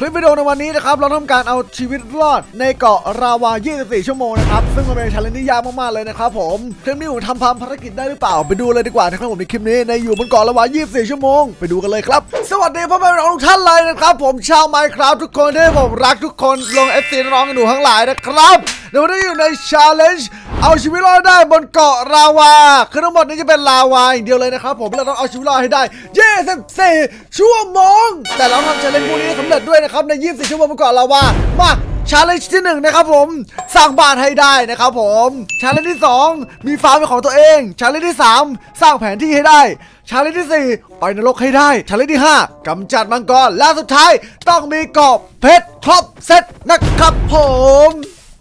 คลิปวิดีโอในวันนี้นะครับเราทำการเอาชีวิตรอดในเกาะราวา24 ชั่วโมงนะครับซึ่งมันเป็นชาเลนจ์ที่ยากมากๆเลยนะครับผมคลิปนี้ผมทำภารกิจได้หรือเปล่าไปดูเลยดีกว่านะครับผมในคลิปนี้ในอยู่บนเกาะราวา24 ชั่วโมงไปดูกันเลยครับสวัสดีพ่อแม่พี่น้องทุกท่านเลยนะครับผมชาว Minecraft ทุกคนที่ผมรักทุกคนลง FC น้องกันดูทั้งหลายนะครับเดี๋ยววันนี้อยู่ในชาเลนจ์เอาชีวิตรอดได้บนเกาะราวาคือทั้งหมดนี้จะเป็นลาวาอย่างเดียวเลยนะครับผมเราต้องเอาชีวิตรอดให้ได้24 ชั่วโมงแต่เราทำชาเลนจ์พวกนี้สำเร็จด้วยนะครับใน24 ชั่วโมงบนเกาะราวามาชาเลนจ์ที่1นะครับผมสร้างบ้านให้ได้นะครับผมชาเลนจ์ที่2มีฟาร์มเป็นของตัวเองชาเลนจ์ที่3สร้างแผนที่ให้ได้ชาเลนจ์ที่4ไปนรกให้ได้ชาเลนจ์ที่5กำจัดมังกรและสุดท้ายต้องมีเกาะเพชรครบเซตนะครับผม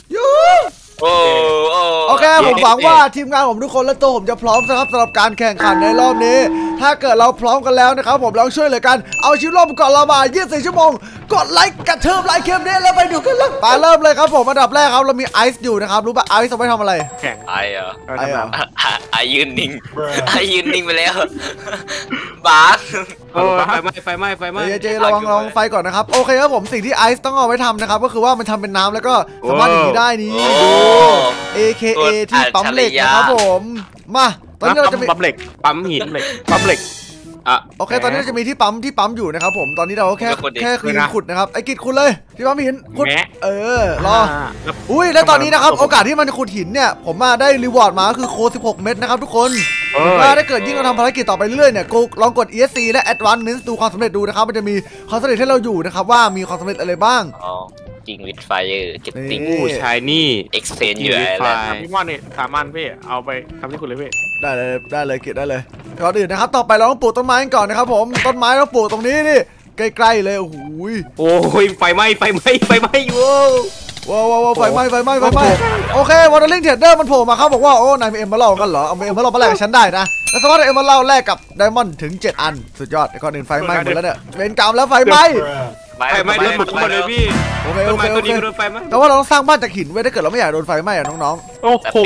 โอเคผมหวังว่าทีมงานผมทุกคนและตัวผมจะพร้อมนะครับสำหรับการแข่งขันในรอบนี้ถ้าเกิดเราพร้อมกันแล้วนะครับผมลองช่วยเหลือกันเอาชีวิตรอดบนเกาะลาวา24 ชั่วโมงกดไลค์กระเทิบไลค์คลิปนี้แล้วไปดูกันเลยไปเริ่มเลยครับผมอันดับแรกครับเรามีไอซ์อยู่นะครับรู้ป่ะไอซ์เอาไว้ทำอะไรแข่งไอเหรอไอยืนนิ่งไอยืนนิ่งไปแล้วบาสไฟไหม้เจระวังไฟก่อนนะครับโอเคครับผมสิ่งที่ไอซ์ต้องเอาไว้ทำนะครับก็คือว่ามันทำเป็นน้ำแล้วก็สามารถอย่างนี้ได้นี่ดู AKA ที่ปั๊มเหล็กนะครับผมมาตอนนี้เราจะมีปั๊มเหล็กปั๊มหินเหล็กปั๊มเหล็กโอเคตอนนี้เราจะมีที่ปั๊มอยู่นะครับผมตอนนี้เราแค่ขุดนะครับไอ้กิจขุดเลยที่ปั๊มหินขุดรออุ้ยแล้วตอนนี้นะครับโอกาสที่มันจะขุดหินเนี่ยผมมาได้รีวอร์ดมาก็คือโค้ด16 เม็ดนะครับทุกคนว่าถ้าเกิดยิ่งเราทำภารกิจต่อไปเรื่อยๆเนี่ยลองกด ESC และ Advancement ดูความสำเร็จดูนะครับมันจะมีความสำเร็จให้เราอยู่นะครับว่ามีความสำเร็จอะไรบ้างจริงวิดไฟเก็ตติ้งชายนี่เอ็กซ์เพนอยู่อะไรพี่ม่อนนี่3 อันพี่เอาไปทำที่คุณเลยพี่ได้เลยเก็บได้เลยก่อนอื่นนะครับต่อไปเราต้องปลูกต้นไม้ก่อนนะครับผมต้นไม้เราปลูกตรงนี้นี่ใกล้ๆเลยโอ้ยไฟไหม้ว้าวไฟไหม้โอเควอเตอร์ลิงเทรดเดอร์มันโผล่มาเขาบอกว่าโอ้นายมีเอ็มเบอร์เล่ากันเหรอเอาเอ็มเบอร์เล่ามาแลกกับฉันได้นะแล้วสมมติเอ็มเบอร์เล่าแลกกับไดมอนด์ถึง7 อันสุดยอดก่อนอื่นไฟไหม้หมดแล้วเนี่ยเป็นกรรมแล้วไฟไหม้โดนหมดเลยพี่โอเคแต่ว่าเราต้องสร้างบ้านจากหินไว้ถ้าเกิดเราไม่อยากโดนไฟไหม้อะน้องๆโอ้โห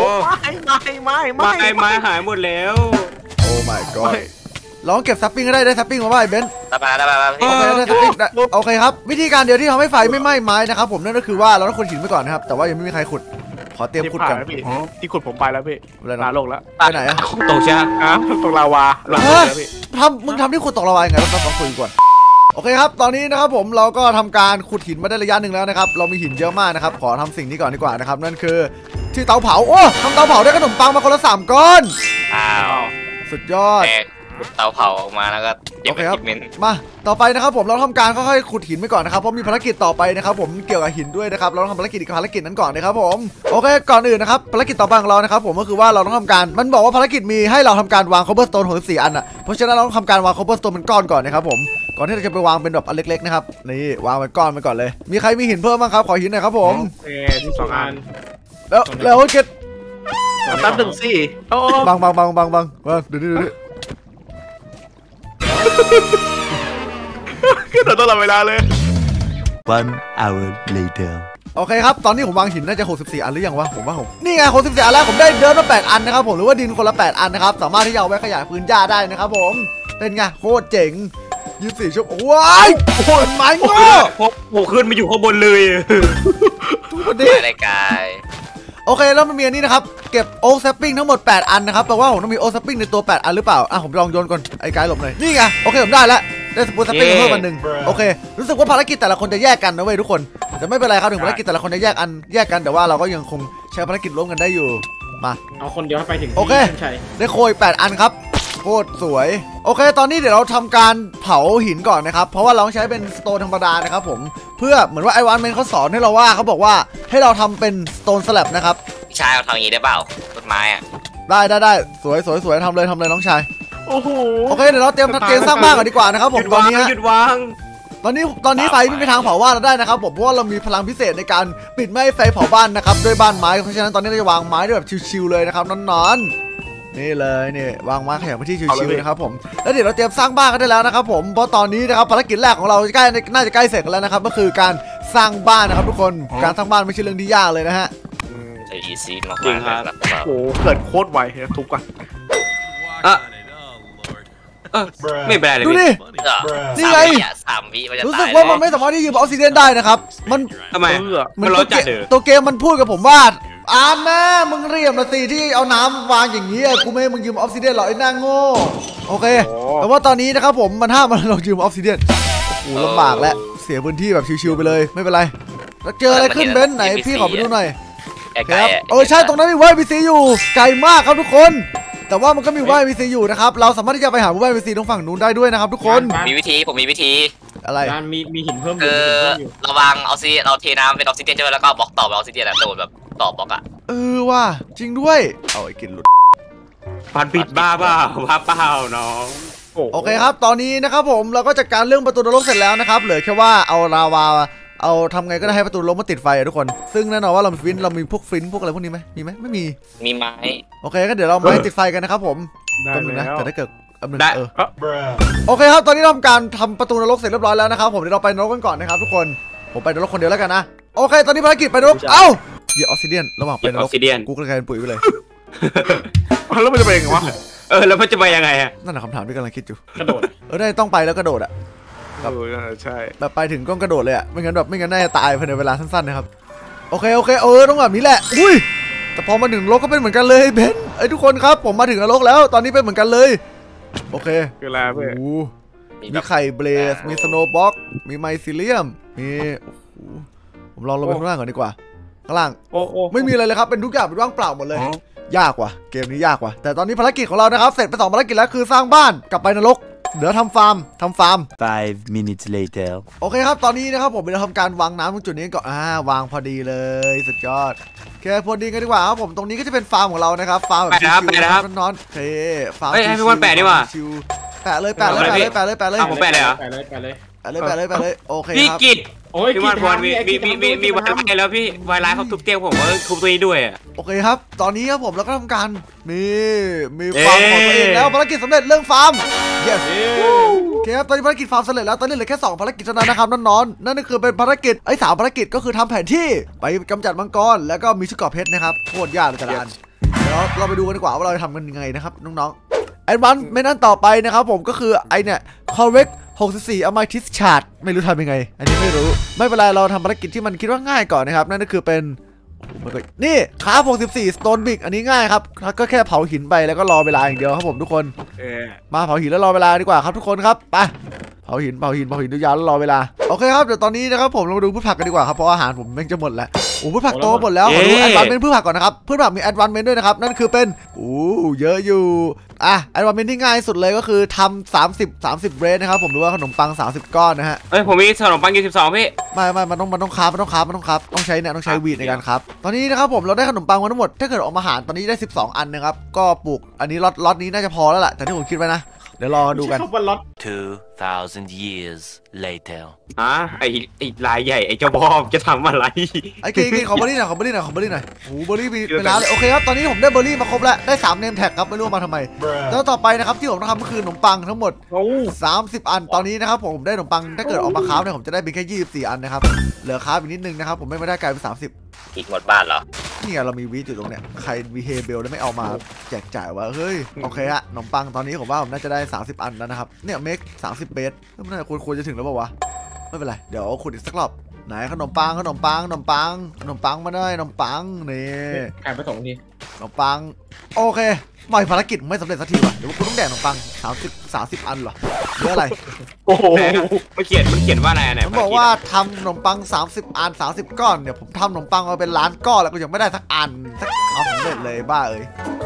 ไม่หายหมดแล้วโอ้ my god เราต้องเก็บซัปปิ้งได้ซัปปิ้งมาบ้างเบนโอเคได้ซัปปิ้งโอเคครับวิธีการเดียวที่ทำให้ไฟไม่ไหม้ไม้นะครับผมนั่นก็คือว่าเราต้องขุดหินไปก่อนนะครับแต่ว่ายังไม่มีใครขุดขอเตรียมขุดกันที่ขุดผมไปแล้วพี่ลาโลกแล้วไปไหนอะตกใช่ไหมตกลาวาพี่มึงทำที่ขุดตกลาวาไงเราต้องขุดก่อนโอเคครับตอนนี้นะครับผมเราก็ทำการขุดหินมาได้ระยะหนึ่งแล้วนะครับเรามีหินเยอะมากนะครับขอทำสิ่งนี้ก่อนดีกว่านะครับนั่นคือที่เตาเผาโอ้ทำเตาเผาได้ขนมปังมาคนละ3 ก้อนสุดยอดเตาเผาออกมาแล้วก็โอเคครับมาต่อไปนะครับผมเราทำการค่อยๆขุดหินไปก่อนนะครับเพราะมีภารกิจต่อไปนะครับผมเกี่ยวกับหินด้วยนะครับเราต้องทำภารกิจอีกภารกิจนั้นก่อนนะครับผมโอเคก่อนอื่นนะครับภารกิจต่อไปของเรานะครับผมก็คือว่าเราต้องทำการมันบอกว่าภารกิจมีให้เราทำการวาง cobblestone 64 อันอ่ะเพราะฉะนั้นเราต้องทำการวาง cobblestone เป็นก้อนก่อนนะครับผมก่อนที่เราจะไปวางเป็นแบบอันเล็กๆนะครับนี่วางเป็นก้อนไปก่อนเลยมีใครมีหินเพิ่มบ้างครับขอหินหน่อยครับผมที่2 อันแล้วเก็ตตั้งถึงสิบังดูก็ตลอดเวลาเลย 1 hour later โอเคครับตอนนี้ผมวางหินน่าจะ64 อันหรือยังวะผมว่านี่ไง64 อันแล้วผมได้เดินมา8 อันนะครับผมหรือว่าดินคนละ8 อันนะครับสามารถที่จะเอาไว้ขยายพื้นหญ้าได้นะครับผมเป็นไงโคตรเจ๋ง24 ชั่วโมงว้ายโหดไม้โง่โผล่ขึ้นมาอยู่ข้างบนเลยทุกคนดิรายการโอเคแล้วมันมีอันนี้นะครับเก็บโอ๊กแซปปิ้งทั้งหมด8 อันนะครับแปลว่าผมต้องมีโอ๊กแซปปิ้งในตัว8 อันหรือเปล่าผมลองโยนก่อนไอ้กายหลบหน่อยนี่ไงโอเคผมได้แล้วได้สปูนสปริงเพิ่มมา1โอเครู้สึกว่าภารกิจแต่ละคนจะแยกกันนะเว้ยทุกคนแต่ไม่เป็นไรครับถึงภารกิจแต่ละคนจะแยกกันแต่ว่าเราก็ยังคงใช้ภารกิจร่วมกันได้อยู่มาเอาคนเดียวไปถึงโอเคได้โคย8 อันครับโคตรสวยโอเคตอนนี้เดี๋ยวเราทำการเผาหินก่อนนะครับเพราะว่าเราใช้เป็นสโตนธรรมดานะครับผมเพื่อเหมือนว่าไอวานเมนเขาสอนให้เราว่าเขาบอกว่าให้เราทำเป็นสโตนสแลบนะครับพี่ชายเอาทำอย่างนี้ได้เปล่าต้นไม้อะได้สวยทำเลยน้องชายโอ้โหโอเคเดี๋ยวเราเตรียมสร้างบ้านก่อนดีกว่านะครับผมตอนนี้หยุดวางตอนนี้ไฟไม่มีทางเผาบ้านเราได้นะครับผมเพราะว่าเรามีพลังพิเศษในการปิดไม่ให้ไฟเผาบ้านนะครับด้วยบ้านไม้เพราะฉะนั้นตอนนี้เราจะวางไม้ด้วยแบบชิวๆเลยนะครับนอนนี่เลยนี่วางไม้แข็งไปที่ชิวๆนะครับผมแล้วเดี๋ยวเราเตรียมสร้างบ้านกันได้แล้วนะครับผมเพราะตอนนี้นะครับภารกิจแรกของเราน่าจะใกล้เสร็จแล้วนะครับก็คือการสร้างบ้านนะครับทุกคนการสร้างบ้านไม่ใช่เรื่องที่ยากเลยนะฮะอีซี่มากจริงครับโอ้เกิดโคตรไวทุกวันไม่เป็นไรเลยดูพี่ดิ นี่ไง 3 วิมันจะรู้ตาสึกยว่ามันไม่สามารถที่ยืมออกซิเดนได้นะครับมันทำไมมัมัน นตัร้อวนจัดเด้อตัวเกมมันพูดกับผมว่าแม่มึงเรียมนะสิที่เอาน้ำวางอย่างนี้กูไม่ให้มึงยืมออกซิเดนหรอกไอ้หน้าโง่โอเคแต่ว่าตอนนี้นะครับผมมันห้ามมันเรายืมออกซิเดนโอ้โหลำบากแล้วเสียพื้นที่แบบชิวๆไปเลยไม่เป็นไรแล้วเจออะไรขึ้นเบนซ์ไหนพี่ขอไปดูหน่อยไกลครับใช่ตรงนั้นมีว่ายพีซีอยู่ไกลมากครับทุกคนแต่ว่ามันก็มีว่ายพีซีอยู่นะครับเราสามารถที่จะไปหาว่ายพีซีตรงฝั่งนู้นได้ด้วยนะครับทุกคนมีวิธีผมมีวิธีอะไรการมีหินเพิ่มอยู่คือมีหินเพิ่มอยู่เราวางเราเทน้ำเป็นออกซิเจนใช่ไหมแล้วก็บล็อกต่อเป็นออกซิเจนแล้วโดดแบบต่อบล็อกอะว่าจริงด้วยเอาไอ้กินหลุดพันปิดบ้าเปล่าบ้าเปล่าน้องโอเคครับตอนนี้นะครับผมเราก็จัดการเรื่องประตูนรกเสร็จแล้วนะครับเหลือแค่ว่าเอาลาวาเอาทำไงก็ได้ให้ประตูนรกมาติดไฟอะทุกคนซึ่งแน่นอนว่าเรามีพวกฟินพวกอะไรพวกนี้ไหมมีไหมไม่มีมีไม้โอเคก็เดี๋ยวเรามาติดไฟกันนะครับผมได้แป๊บนึงนะแล้วแต่ถ้าเกิดได้โอเคครับตอนนี้เราทำการทำประตูนรกเสร็จเรียบร้อยแล้วนะครับผมเดี๋ยวเราไปนรกกันก่อนนะครับทุกคนผมไปนรกคนเดียวแล้วกันนะโอเคตอนนี้ภารกิจไปนรกเอ้าเหยียบออกซิเดียนระหว่างไปนรกกูก็เลยกลายเป็นปุ๋ยไปเลยแล้วมันจะไปยังไงวะแล้วมันจะไปยังไงอะนั่นแหละคำถามที่กำลังคิดอยู่กระโดดได้ต้องไปแล้วกระโดดอะใช่แบบไปถึงก็กระโดดเลยอะไม่งั้นน่าจะตายภายในเวลาสั้นๆนะครับโอเคต้องแบบนี้แหละอุ้ยแต่พอมาถึงนรกก็เป็นเหมือนกันเลยเบนไอ้ทุกคนครับผมมาถึงนรกแล้วตอนนี้เป็นเหมือนกันเลยโอเคคืออะไรเพื่อนมีไข่เบลสมีสโนว์บ็อกมีไมซิเลียมมีผมลองลงไปข้างล่างก่อนดีกว่าข้างล่างโอ้ไม่มีอะไรเลยครับเป็นทุกอย่างเป็นว่างเปล่าหมดเลยยากว่ะเกมนี้ยากว่ะแต่ตอนนี้ภารกิจของเรานะครับเสร็จไป2ภารกิจแล้วคือสร้างบ้านกลับไปนรกเดี๋ยวทำฟาร์ม 5 minutes later โอเคครับตอนนี้นะครับผมจะทำการวางน้ำตรงจุดนี้ก่อนวางพอดีเลยสุดยอดแค่พอดีกันดีกว่าครับผมตรงนี้ก็จะเป็นฟาร์มของเรานะครับฟาร์มแบบชิวๆนอนๆเฮ้ฟาร์มให้พี่วันแปะดีกว่าชิวแปะเลยผมแปะเลยเหรอแปะเลยโอเคพี่ครับกิตโอ้ยพี่วันมีวายไลน์แล้วพี่วายไลน์เขาทุบเตียงผมว่าทุบตัวนี้ด้วยอ่ะโอเคครับตอนนี้ครับผมเราก็ทำการมีฟาร์มของตัวเองแล้วภารกิจสำเร็จเรื่องฟาร์ม yes โอเคครับตอนนี้ภารกิจฟาร์มสำเร็จแล้วตอนนี้เหลือแค่2ภารกิจเท่านั้นนะครับน้องๆนั่นก็คือเป็นภารกิจ3ภารกิจก็คือทำแผนที่ไปกำจัดมังกรแล้วก็มีชุดเกราะเพชรนะครับโคตรยากเลยแต่ละอันเดี๋ยวเราไปดูกันดีกว่าว่าเราจะทำกันยังไงนะครับน้องๆไอ้วันไม่นั่นต่อไปนะครับผมก็คือไอเนี่ย correct 64 Amethyst Shard ไม่รู้ทำยังไงอันนี้ไม่รู้ไม่เป็นไรเราทำภารกิจที่มันคิดว่าง่ายก่อนนะครับนั่นก็คือเป็นนี่คราฟ64 Stone Brick อันนี้ง่ายครับก็แค่เผาหินไปแล้วก็รอเวลาอย่างเดียวครับผมทุกคนมาเผาหินแล้วรอเวลาดีกว่าครับทุกคนครับไปเผาหินดูยาวแล้วรอเวลาโอเคครับเดี๋ยวตอนนี้นะครับผมเรามาดูพืชผักกันดีกว่าครับเพราะอาหารผมแม่งจะหมดแล้วพืชผักโตหมดแล้วขอดูแอดวานเมนต์พืชผักก่อนนะครับพืชผักมีแอดวานเมนต์ด้วยนะครับนั่นคือเป็นเยอะอยู่แอดวานเมนต์ที่ง่ายสุดเลยก็คือทำ30เรทนะครับผมหรือว่าขนมปัง30ก้อนนะฮะผมมีขนมปังอยู่12พี่ไม่มันต้องคราฟต้องใช้เนี่ยต้องใช้วีดในการครับตอนนี้นะครับผมเราได้ขนมปังมาทั้งหมดถ้าเกิดออกมาหารตอนนี้ได้12อันนะครับก็ปลูกอันนี้ล็อตนี้น่าจะพอแล้วแหละแต่ที่ผมคิดไว้นะเดี๋ยวรอดูกัน 2,000 years later ไอ้ลายใหญ่ไอ้เจ้าบอบจะทำอะไรไอ้กินขอเบอร์รี่หน่อยโอ้โหเบอร์รี่มีเป็นล้านเลยโอเคครับตอนนี้ผมได้เบอร์รี่มาครบแล้วได้3เนมแท็กครับไม่รู้มาทำไมแล้วต่อไปนะครับที่ผมต้องทำก็คือขนมปังทั้งหมด30อันตอนนี้นะครับผมได้ขนมปังถ้าเกิดออกมาคราฟเนี่ยผมจะได้เป็นแค่24อันนะครับเหลือคราฟอีกนิดนึงนะครับผมไม่ได้กลายเป็น30 อีกหมดบ้านเหรอนี่ไงเรามีวีดอยู่ตรงเนี้ยใครมีเฮเบลแล้วไม่เอามาแจกจ่ายวะเฮ้ยโอเคฮะขนมปังตอนนี้ผมว่าผมน่าจะได้30อันแล้วนะครับเนี่ยเมค30เบสไม่น่าควรจะถึงแล้วเปล่าวะไม่เป็นไรเดี๋ยวขุดอีกสักรอบไหนขนมปังมาได้ขนมปังนี่ขายไป2ทีขนมปังโอเคไม่ภารกิจไม่สำเร็จสักทีว่ะเดี๋ยวกูต้องแดกขนมปัง30อันเหรอหรืออะไรโอ้โหมันเขียนว่าอะไรเนี่ยมันบอกว่าทำขนมปัง30อัน30ก้อนเนี่ยผมทำขนมปังมาเป็นล้านก้อนแล้วก็ยังไม่ได้สักอันสักเอาสำเร็จเลยบ้าเอ้ย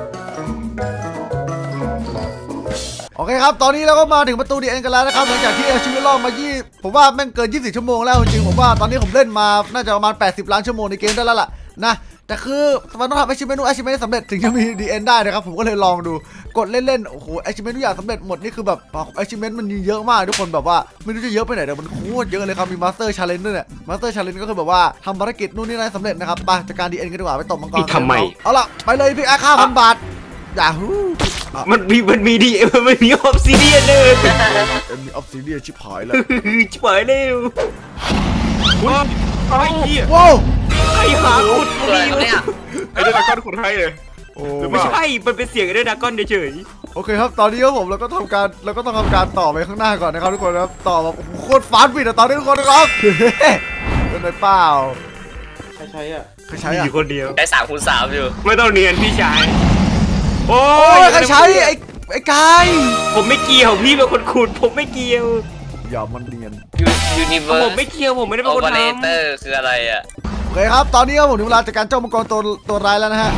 โอเคครับตอนนี้เราก็มาถึงประตูดีเอ็นกันแล้วนะครับหลังจากที่เอาชีวิตรอดมาผมว่าแม่งเกิน24ชั่วโมงแล้วจริงๆผมว่าตอนนี้ผมเล่นมาน่าจะประมาณ80ล้านชั่วโมงในเกมได้แล้วล่ะนะแต่คือมันต้องทำachievementสำเร็จถึงจะมี DN ได้นะครับผมก็เลยลองดูกดเล่นๆโอ้โหachievementทุกอย่างสำเร็จหมดนี่คือแบบachievementมันเยอะมากทุกคนแบบว่าไม่รู้จะเยอะไปไหนแต่มันโคตรเยอะเลยครับมี Master Challenge ด้วยเนี่ย Master Challenge ก็คือแบบว่าทำภารกิจนู่นนี่นั่นสำเร็จนะครับไปจัดการ DN กันดีกว่าไปตบมังกรทำไมเอาล่ะไปเลยพี่ค่า1,000 บาทอย่าฮู้มันมีดีมันมีออฟซิเดียนเลยมีออฟซิเดียนชิบหายแล้วชิบหายเร็วไอ้เหี้ยว้าวไอ้หาขุดเลยเนี่ยไอ้ดราก้อนขุดให้เลยไม่ใช่มันเป็นเสียงไอ้ดราก้อนเฉยโอเคครับตอนนี้ครับผมเราก็ต้องทำการต่อไปข้างหน้าก่อนนะครับทุกคนครับต่อแบบโคตรฟาสต์บิดอะตอนนี้ทุกคนนะครับเป็นไรเปล่าใครใช้อ่ะใครใช้อะอยู่คนเดียวได้3 คูณ 3อยู่ไม่ต้องเนียนพี่ชายโอ้โอ้ยใครใช้ไอ้กายผมไม่เกี่ยวพี่เป็นคนขุดผมไม่เกี่ยวอย่ามันเนียนยูนิเวอร์ผมไม่เกี่ยวผมไม่ได้เป็นโอคนเปอเรทำเตอร์คืออะไรอ่ะโอเคครับตอนนี้ครับผมถึงเวลาจัดการเจ้ามังกรตัวร้ายแล้วนะฮะ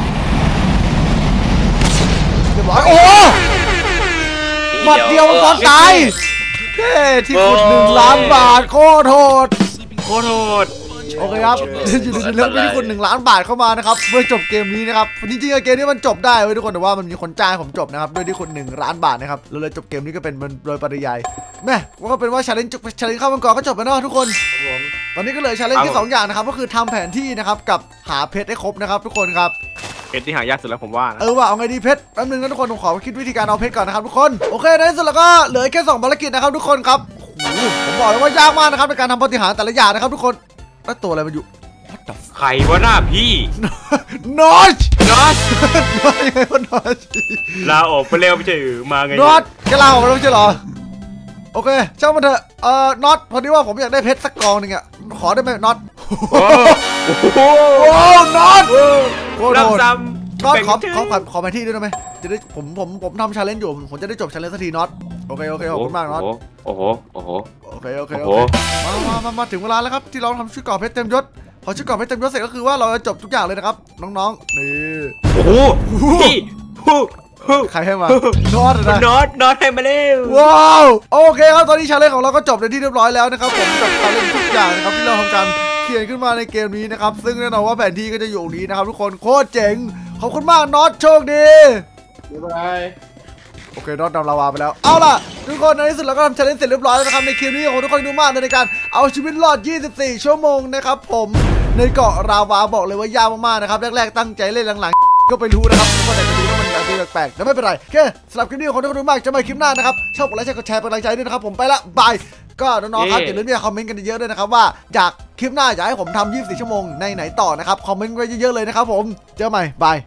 เรียบร้อยโอ้หมัดเดียวมังกรตายแค่ที่ขุด1 ล้านบาทโคตรโหดโคตรโหดโอเคครับอยู่ในเรื่องที่คุณ1 ล้านบาทเข้ามานะครับเพื่อจบเกมนี้นะครับจริงๆเกมนี้มันจบได้เว้ยทุกคนแต่ว่ามันมีคนจ้างผมจบนะครับด้วยที่คุณ1 ล้านบาทนะครับเราเลยจบเกมนี้ก็เป็นโดยปริยายแม่ก็เป็นว่าชาเลนจ์ข้าวมังกรก็จบไปเนาะทุกคนครับผมตอนนี้ก็เลยชาเลนจ์ที่2 อย่างนะครับก็คือทำแผนที่นะครับกับหาเพชรให้ครบนะครับทุกคนครับเพชรที่หายากสุดแล้วผมว่านะว่าเอาไงดีเพชรแป๊บนึงนะทุกคนผมขอคิดวิธีการเอาเพชรก่อนนะครับทุกคนโอเคในที่สุดแล้วก็เหลือแค่2 ภารกิจนะครับทุกคนครับโอ้โหผมบอกเลยว่ายากมากนะครับในการทำปาฏิหาริย์แต่ละอย่างนะครับทุกคนแล้วตัวอะไรมันอยู่ What the ใครวะหน้าพี่นอชนอตนอชยังไงวะนอชลาออกไปเร็วไม่ใช่หรือมาไงนอชแกลาออกมาแล้วไม่ใช่เหรอโอเคช่างมันเถอะน็อตพอดีว่าผมอยากได้เพชรสักกองหนึงอ่ะขอได้ไหมน็อตโอ้โหโอ้น็อตโคตรรับโหดซ้ำน็อตขอแบ่งขอแผนที่ด้วยได้ไหมจะได้ผมทำชาเลนจ์อยู่ผมจะได้จบชาเลนจ์สักทีน็อตโอเคขอบคุณมากน็อตโอ้โหโอ้โหโอเคโอ้โอโหเคมาถึงเวลาแล้วครับที่เราทำชุดเกราะเพชรเต็มยศพอชุดเกราะเพชรเต็มยศเสร็จก็คือว่าเราจะจบทุกอย่างเลยนะครับน้องๆนี่โอ้โหพี่ฮู้ใครให้มาน็อตนะนอตให้มาเร็วว้าวโอเคครับตอนนี้ชาเลนจ์ของเราก็จบในที่เรียบร้อยแล้วนะครับผมกับชาเลนจ์ทุกอย่างนะครับที่เราทำการเขียนขึ้นมาในเกมนี้นะครับซึ่งแน่นอนว่าแผนที่ก็จะอยู่ตรงนี้นะครับทุกคนโคตรเจ๋งขอบคุณมากน็อตโชคดีบ๊ายบายโอเคน็อตนำลาวาไปแล้วเอาล่ะทุกคนในที่สุดเราก็ทำชาเลนจ์เสร็จเรียบร้อยแล้วนะครับในคลิปนี้ของทุกคนดูมากในการเอาชีวิตรอด 24 ชั่วโมงนะครับผมในเกาะราวาบอกเลยว่ายากมากๆนะครับแรกๆตั้งใจเล่นหลังๆก็ไปรู้นะครับว่าแต่จะดูแล้วมันอาจจะแปลกๆแต่ไม่เป็นไรโอเคสำหรับคลิปนี้ของทุกคนดูมากจะมาคลิปหน้านะครับชอบกดไลค์กดแชร์เป็นกำลังใจด้วยนะครับผมไปละบายก็น้องๆครับอย่าลืมที่จะคอมเมนต์กันเยอะๆด้วยนะครับว่าอยากคลิปหน้าอยากให้ผมทำ 24 ชั่วโมงในไหนต่อนะครับคอมเมนต์ไว้เยอะๆเลยนะครับผมเจอกันใหม่บาย